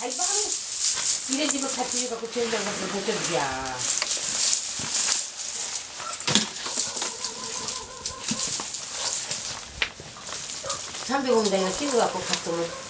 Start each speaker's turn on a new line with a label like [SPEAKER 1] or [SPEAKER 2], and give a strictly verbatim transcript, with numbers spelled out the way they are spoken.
[SPEAKER 1] 아이고, 이런 집을 같이 갖고 전장 가서 못전이야. 삼백 원에다 이거 찍어갖고 갔으면